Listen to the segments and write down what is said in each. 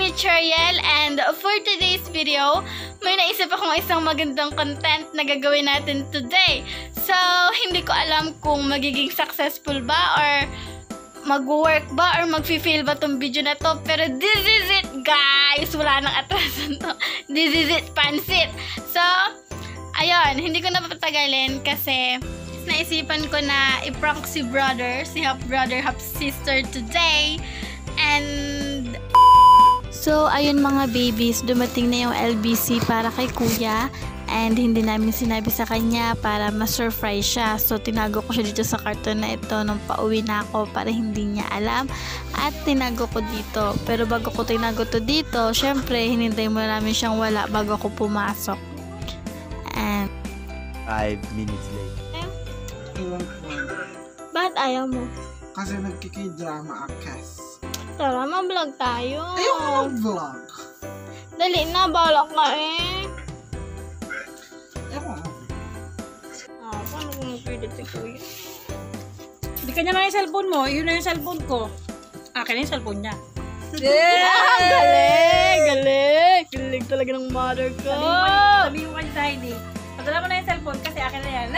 me, Chariel, and for today's video, may naisip akong isang magandang content na gagawin natin today. So, hindi ko alam kung magiging successful ba or mag-work ba or mag-fail ba tong video na to. Pero this is it, guys! Wala nang atrasan to. This is it, pansit! So, ayun, hindi ko na papatagalin kasi naisipan ko na i-prank si brother, si half brother, half sister today. And so, ayun mga babies, dumating na yung LBC para kay kuya. And hindi namin sinabi sa kanya para ma-surprise siya. So, tinago ko siya dito sa karton na ito nung pauwi na ako para hindi niya alam. At tinago ko dito. Pero bago ko tinago to dito, syempre, hinintay mo namin siyang wala bago ako pumasok. And 5 minutes later. Iwan ko. bakit ayaw mo? Kasi nagkiki-drama akas. Tara, ma-vlog tayo. Ayoko mag-vlog. Dali na, balak ka eh. Ewan. Paano kung mag-edit si kuya? Hindi kanya na yung cellphone mo. Yun na yung cellphone ko. Akin na yung cellphone niya. Galing! Galing! Galing talaga ng mother ko. Sabi mo kayo sa Heidi. Padala mo na yung cellphone kasi akin na yan.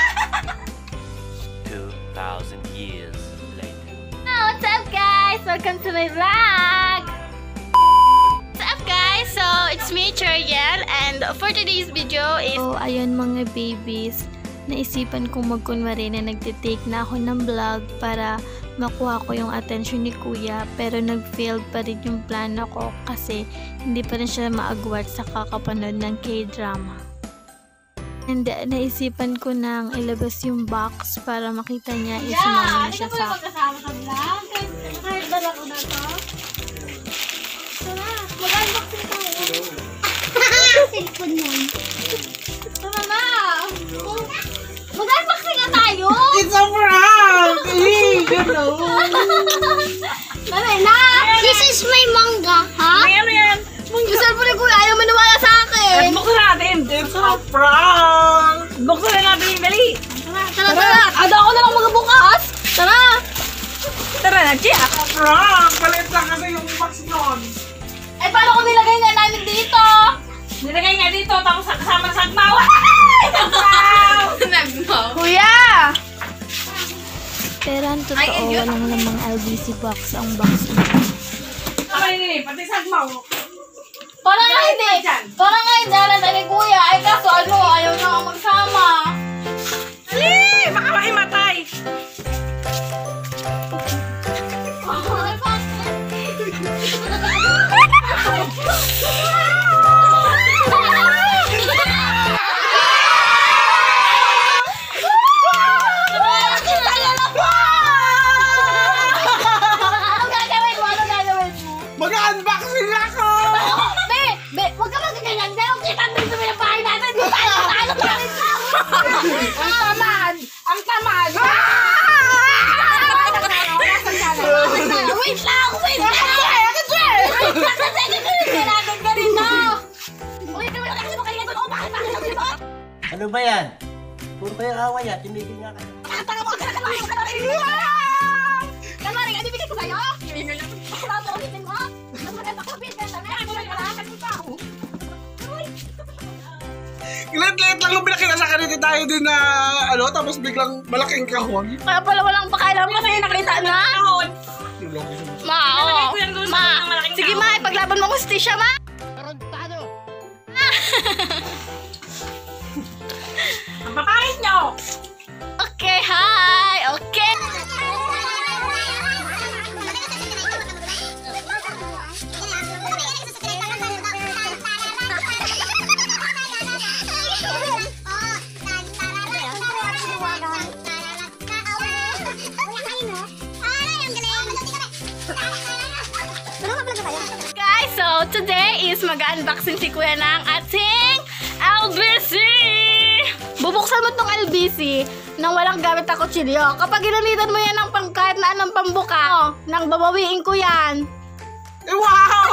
2,000 years later. What's up, guys? Welcome to my vlog! What's up, guys? So, it's me, Chariel, and for today's video is... So, ayun mga babies, naisipan kong magkunwari na nagtitake na ako ng vlog para makuha ko yung attention ni kuya, pero nag-failed pa rin yung plano ko kasi hindi pa rin siya maagwat sa kakapanood ng K-drama. And naisipan ko nang ilabas yung box para makita niya isumama na siya sa akin. Kasama sa vlog. Kahit dala ko na to. Tara, mag-unboxing tayo. Cellphone mo. Tama na! Mag-unboxing na tayo! It's a prank! You know? Dali na! This is my manga, ha? Ano yan? Yung cellphone ni kuya, ayaw maniwala sa akin! Buksan natin. It's a prank! Buksan na natin yung dali. Tara, tara! Ada ako na lang magbukas! Tara! Tara na, Chia. Prank! Palit lang kasi yung box nun. Eh, paano kung nilagay na namin dito? Nilagay nga dito, tapos kasama sa sagmaw. Nagmaw! Kuya! Pero ang totoo, walang lamang LBC box ang box na. Tama nini, pati sagmaw. Parang nga hindi! Parang nga hindi alam ni kuya. Ay kaso ano, ayaw na akong magsama. Ali! Baka mahimatay. Mag-unboxing ako! Be, huwag ka magaganyan. Dahil kita dito sa bahay natin. Di tayo tayo pa rin sa Ang tamad! Ang tamad! Wait lang! Wait lang! Kailangan ka rin na! Wait lang! Kasi mo kanina doon. Bakit mo? Ano ba yan? Puro kayo away yan. Tumigil nga kayo. Tanga mo! Kalmaring, ano bigay ko sa'yo? Sarado ko ulitin mo. Napakapit ka. Tanga mo lang malakas mo pa. Lit-lit lang yung pinakinasakan nito tayo din na ano, tapos biglang malaking kahon. Kaya pala walang pakailan mo kasi nakita na. Ma, oo. Ma, sige ma, ipaglaban mo ang hustisya, ma. Tarantado! Ang papangit nyo! Okay, hi. Okay. Guys, so today is mag-unboxing si kuya ng ating LBC. Bubuksan mo tong LBC nang walang gamit na kutsilyo. Kapag ginamitan mo yan ng kahit na anong pambuka, nang babawiin ko yan. Eh, wow!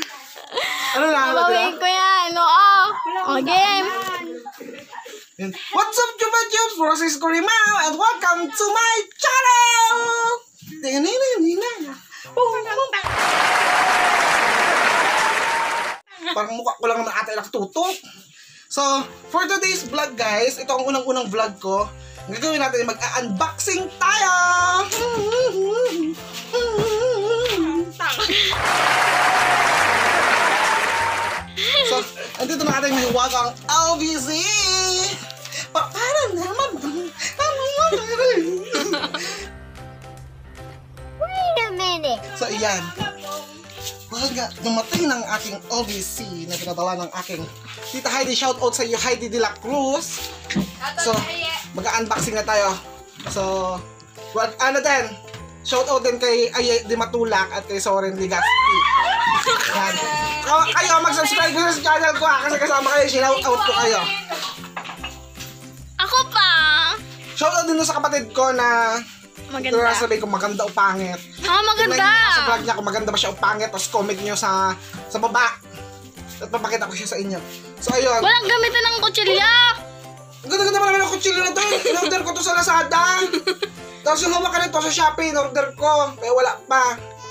Ano na? Babawiin ko yan. Oo. O, game. What's up, Juba Jubes? Francisco Rimao, and welcome to my channel! Parang mukha ko lang naman ata nakatutok. So, for today's vlog guys, ito ang unang-unang vlog ko. Ang gagawin natin ay mag-unboxing tayo! So, andito na ating mahiwagang LBC! Para naman Wait a minute. So, iyan. Baga, dumating ng aking OBC na pinadala ng aking Tita Heidi. Shoutout sa iyo, Heidi de la Cruz. So, mag-unboxing na tayo. So, ano din? Shoutout din kay Aye de Matulak at kay Soren Ligaspi. Yan. Kayo, mag-subscribe sa channel ko kasi kasama kayo. Shoutout ko kayo. Ako pa. Shoutout din sa kapatid ko na Maganda. sabi ko maganda o pangit. Maganda. Tingnan niyo sa vlog niya kung maganda ba siya o pangit, tapos comment niyo sa baba. At papakita ko siya sa inyo. So ayun. Walang gamitan ng kutsilya. Ang ganda-ganda pa naman ang kutsilyo na to. In-order ko to sa Lazada. Tapos yung hawak ka nito sa Shopee, in-order ko. Kaya wala pa.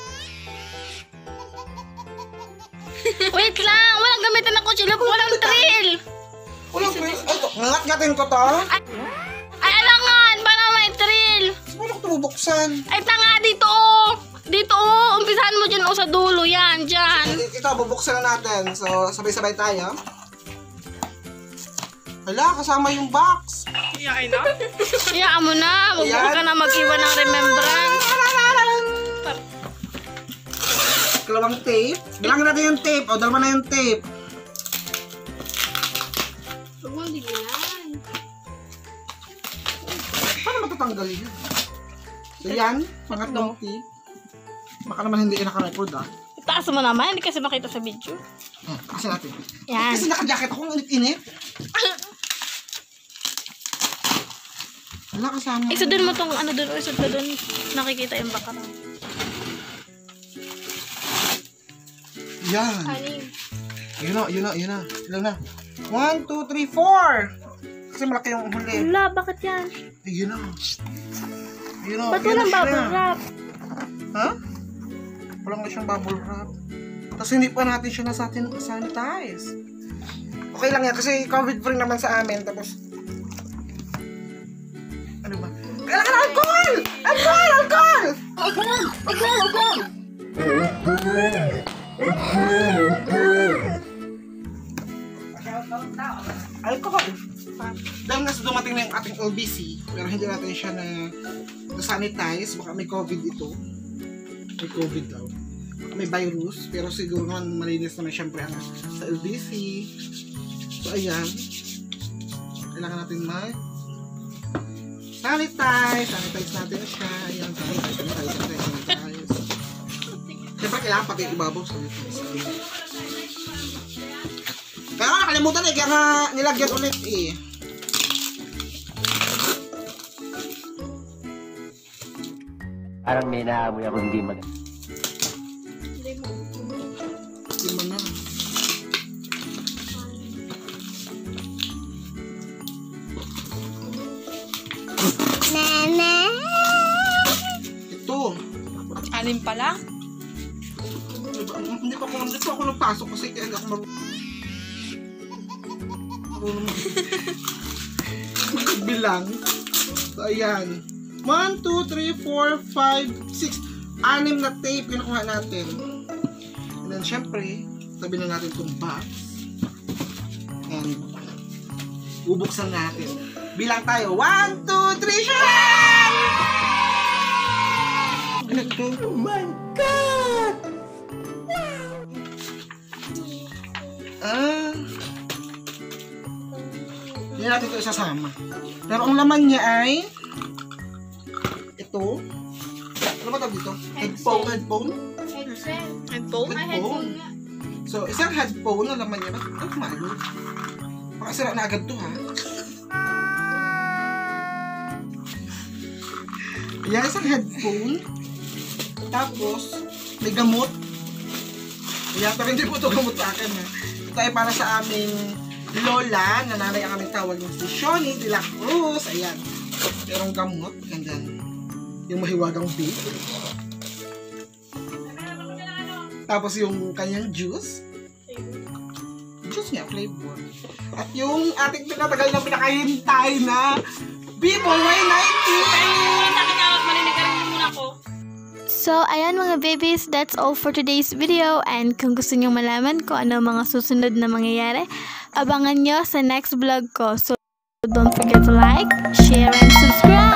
Wait lang. Walang gamitan ng kutsilya. Walang drill. Walang pa. Ito, ngangat-ngatin ko to. Ay, alangan. Para may drill. Paano ko ito bubuksan? Ay, tanga. Dito oh. Dito oh. Umpisahan mo dyan oh sa dulo. Yan, dyan. Ito, bubuksan na natin. So, sabay-sabay tayo. Hala, kasama yung box. Iyain na. Hayaan mo na. Huwag Ayan. ka na mag-iwan ng remembrance. Kalawang tape. Bilangin natin yung tape. O, dalawa na yung tape. Huwag mong digilan. Paano matatanggal yun? So, yan. Pangatlong tape. Baka naman hindi naka-record ah. Itaas mo naman. Hindi kasi makita sa video. Kasi natin. Yan. Kasi naka-jacket ako. Ang init-init. Wala kasama. Isudin mo tong ano doon. Isud ka doon. Nakikita yung bakaran. Yan. Kaning. Yun na. Ilan na? 1, 2, 3, 4! Kasi malaki yung huli. Wala, bakit yan? Yun na. Yun na. Ba't walang bubble wrap? Ha? Walang na siyang bubble wrap. Tapos hindi pa natin siya sanitize. Okay lang yan kasi COVID-free naman sa amin. Tapos, ano ba? Kailangan ng alcohol! Alcohol! Alcohol! Dahil nga sa dumating na yung ating LBC, pero hindi natin siya na-sanitize, baka may COVID ito. May COVID daw. May virus, pero siguro naman malinis naman syempre ang sa LBC. So ayan. Kailangan natin sanitize natin siya. Ayan, sanitize. Siyempre kailangan pati ibabaw sanitize. Kaya nga nakalimutan kaya nga nilagyan ulit Parang may naamoy ako hindi mag... Hindi mo na. Ito. Anim pala? Hindi pa ako nagpasok kasi kaya hindi ako marunong magbilang. So, ayan. 1, 2, 3, 4, 5, 6. 6 na tape yung nakuha natin. And then, syempre, tabi na natin itong box. And, bubuksan natin. Bilang tayo. 1, 2, 3, share! Ano ito? Oh my God! Hindi natin ito isasama. Pero ang laman niya ay ito. Ano ba tawag dito? Headphone? Headphone? So, isang headphone na laman niya. Bakit malo? Baka sira na agad to ha. Ayan, isang headphone. Tapos, may gamot. Ayan, pero hindi po ito gamot sa akin ha. Ito ay para sa aming lola, na nanay ang aming tawag yung si Shoni de la Cruz. Ayan. Merong gamot. And then, yung mahiwagang beef. Tapos yung kanyang juice. Juice nga, flavor. At yung ating pinatagal na pinakahintay na Vivo Y90! So, ayan mga babies, that's all for today's video. And kung gusto nyo malaman kung ano mga susunod na mangyayari, abangan nyo sa next vlog ko. So, don't forget to like, share, and subscribe!